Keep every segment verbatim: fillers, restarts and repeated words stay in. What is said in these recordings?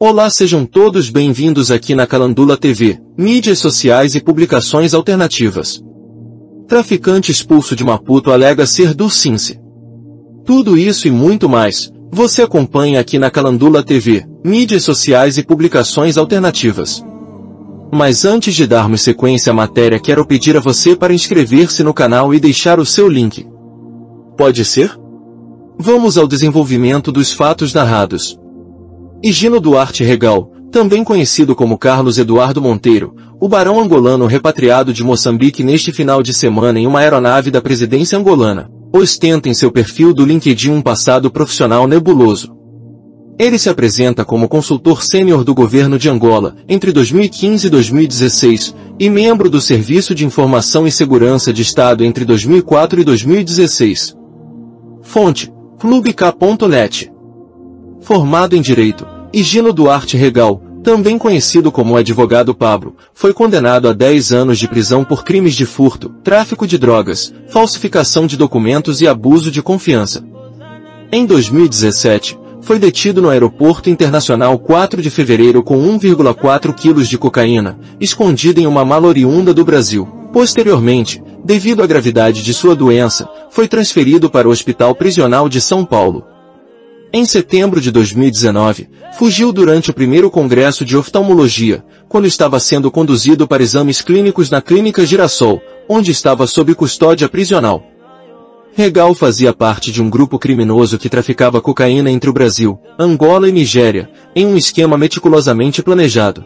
Olá, sejam todos bem-vindos aqui na Calandula T V, mídias sociais e publicações alternativas. Traficante expulso de Maputo alega ser do Cince. Tudo isso e muito mais, você acompanha aqui na Calandula T V, mídias sociais e publicações alternativas. Mas antes de darmos sequência à matéria, quero pedir a você para inscrever-se no canal e deixar o seu link. Pode ser? Vamos ao desenvolvimento dos fatos narrados. Higino Duarte Regal, também conhecido como Carlos Eduardo Monteiro, o barão angolano repatriado de Moçambique neste final de semana em uma aeronave da presidência angolana, ostenta em seu perfil do LinkedIn um passado profissional nebuloso. Ele se apresenta como consultor sênior do governo de Angola, entre dois mil e quinze e dois mil e dezesseis, e membro do Serviço de Informação e Segurança de Estado entre dois mil e quatro e dois mil e dezesseis. Fonte: clubek ponto net. Formado em Direito, Higino Duarte Regal, também conhecido como advogado Pablo, foi condenado a dez anos de prisão por crimes de furto, tráfico de drogas, falsificação de documentos e abuso de confiança. Em dois mil e dezessete, foi detido no Aeroporto Internacional quatro de fevereiro com um vírgula quatro quilos de cocaína, escondida em uma mala oriunda do Brasil. Posteriormente, devido à gravidade de sua doença, foi transferido para o Hospital Prisional de São Paulo. Em setembro de dois mil e dezenove, fugiu durante o primeiro Congresso de Oftalmologia, quando estava sendo conduzido para exames clínicos na Clínica Girassol, onde estava sob custódia prisional. Regal fazia parte de um grupo criminoso que traficava cocaína entre o Brasil, Angola e Nigéria, em um esquema meticulosamente planejado.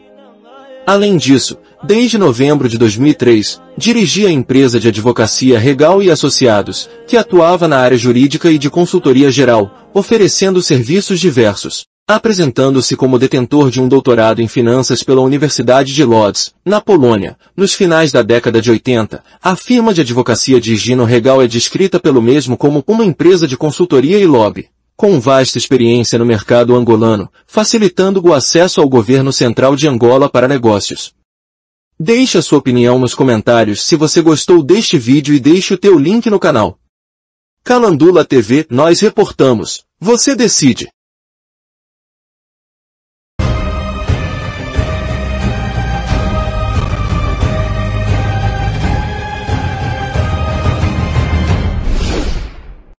Além disso, desde novembro de dois mil e três, dirigia a empresa de advocacia Regal e Associados, que atuava na área jurídica e de consultoria geral, oferecendo serviços diversos, apresentando-se como detentor de um doutorado em finanças pela Universidade de Lodz, na Polônia. Nos finais da década de oitenta, a firma de advocacia de Higino Regal é descrita pelo mesmo como uma empresa de consultoria e lobby, com vasta experiência no mercado angolano, facilitando o acesso ao governo central de Angola para negócios. Deixe a sua opinião nos comentários se você gostou deste vídeo e deixe o teu link no canal. Calandula T V, nós reportamos, você decide.